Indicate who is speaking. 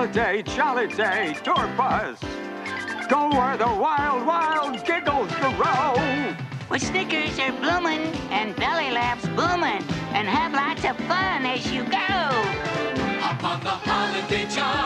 Speaker 1: holiday, jolly day, tour bus. Go where the wild, wild giggles grow.
Speaker 2: Where Snickers are bloomin' and belly laughs boomin', and have lots of fun as you go.
Speaker 3: Up on the holiday jolly